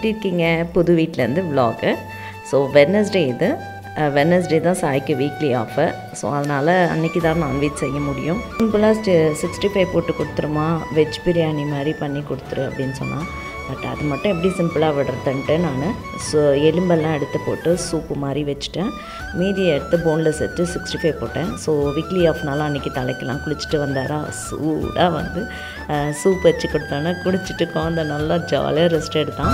எப்படி இருக்கீங்க? புது வீட்டிலேருந்து vlog. ஸோ வெட்னஸ்டே இது. வெட்னஸ்டே தான் சாய்க்கு வீக்லி ஆஃபர். ஸோ அதனால் அன்றைக்கி தான் நான்வெஜ் செய்ய முடியும். சிம்பிளாக 65 போட்டு கொடுத்துருமா, வெஜ் பிரியாணி மாதிரி பண்ணி கொடுத்துரு அப்படின்னு சொன்னால். பட் அது மட்டும் எப்படி சிம்பிளாக விடுறதுன்ட்டு நான் எலும்பெல்லாம் எடுத்து போட்டு சூப்பு மாதிரி வச்சுட்டேன். மீதியை எடுத்து போனில் சேர்த்து 65 போட்டேன். ஸோ வீக்லி ஆஃப்னால அன்றைக்கி தலைக்கெல்லாம் குளிச்சுட்டு வந்தாரா, சூடாக வந்து சூப் வச்சு கொடுத்தானே, குடிச்சிட்டு குழந்தை நல்லா ஜாலியாக ரெஸ்ட் எடுத்தான்.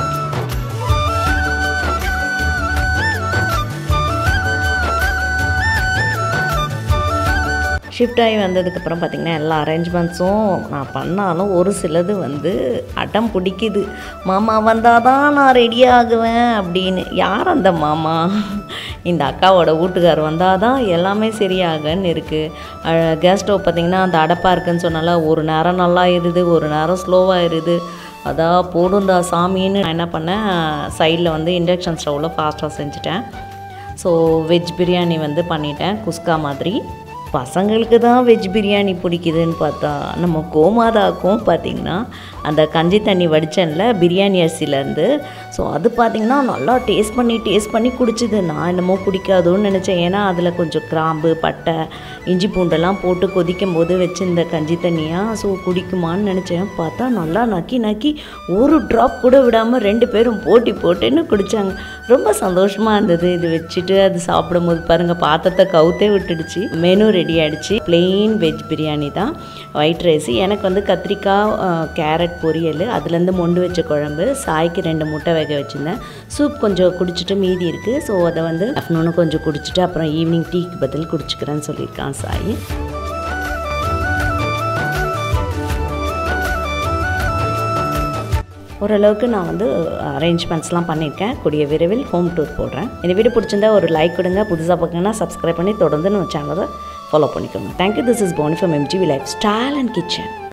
ஷிஃப்ட் ஆகி வந்ததுக்கப்புறம் பார்த்திங்கன்னா எல்லா அரேஞ்ச்மெண்ட்ஸும் நான் பண்ணாலும் ஒரு சிலது வந்து அடம் பிடிக்குது. மாமா வந்தால் தான் நான் ரெடி ஆகுவேன் அப்படின்னு. யார் அந்த மாமா? இந்த அக்காவோட வீட்டுக்கார் வந்தால் தான் எல்லாமே சரியாகன்னு இருக்குது. கேஸ் ஸ்டவ் பார்த்திங்கன்னா அந்த அடப்பாக இருக்குதுன்னு சொன்னால ஒரு நேரம் நல்லா இருது, ஒரு நேரம் ஸ்லோவாக இருது. அதான் போடுண்டா சாமின்னு நான் என்ன பண்ணேன், சைடில் வந்து இண்டக்ஷன் ஸ்டவ்வில் ஃபாஸ்ட்டாக செஞ்சுட்டேன். ஸோ வெஜ் பிரியாணி வந்து பண்ணிட்டேன், குஸ்கா மாதிரி. பசங்களுக்கு தான் வெஜ் பிரியாணி பிடிக்குதுன்னு பார்த்தா நம்ம கோமாதாக்கும் பார்த்திங்கன்னா அந்த கஞ்சி தண்ணி வடிச்சேன்ல பிரியாணி அரிசிலேருந்து, ஸோ அது பார்த்திங்கன்னா நல்லா டேஸ்ட் பண்ணி குடிச்சிது. நான் என்னமோ பிடிக்காதோன்னு நினச்சேன். ஏன்னா அதில் கொஞ்சம் கிராம்பு, பட்டை, இஞ்சி பூண்டெல்லாம் போட்டு கொதிக்கும் போது வச்சுருந்த கஞ்சி தண்ணியாக, ஸோ குடிக்குமான்னு நினச்சேன். பார்த்தா நல்லா நக்கி ஒரு ட்ராப் கூட விடாமல் 2 பேரும் போட்டுன்னு குடித்தாங்க. ரொம்ப சந்தோஷமாக இருந்தது. இது வச்சுட்டு அது சாப்பிடும்போது பாருங்கள் பாத்திரத்தை கவுத்தே விட்டுடுச்சு. மெனு ரெடி ஆகிடுச்சு. பிளெயின் வெஜ் பிரியாணி தான், ஒயிட் ரைஸு. எனக்கு வந்து கத்திரிக்காய், கேரட் பொரியல், அதுலேருந்து மொண்டு வச்ச குழம்பு, சாய்க்கு 2 முட்டை வேக வச்சுருந்தேன். சூப் கொஞ்சம் குடிச்சிட்டு மீதி இருக்குது. ஸோ அதை வந்து ஆஃப்டர்நூனும் கொஞ்சம் குடிச்சிட்டு அப்புறம் ஈவினிங் டீக்கு பதில் குடிச்சிக்கிறேன்னு சொல்லியிருக்கான் சாய். ஓரளவுக்கு நான் வந்து அரேஞ்ச்மெண்ட்ஸ்லாம் பண்ணியிருக்கேன். கூடிய விரைவில் ஹோம் டூர் போடுறேன். இந்த வீடியோ பிடிச்சிருந்தா ஒரு லைக் கொடுங்க. புதுசாக பார்க்கணுன்னா சப்ஸ்கிரைப் பண்ணி தொடர்ந்து நம்ம சேனலை ஃபாலோ பண்ணிக்கோங்க. Thank you. This is Poni from MGV lifestyle and kitchen.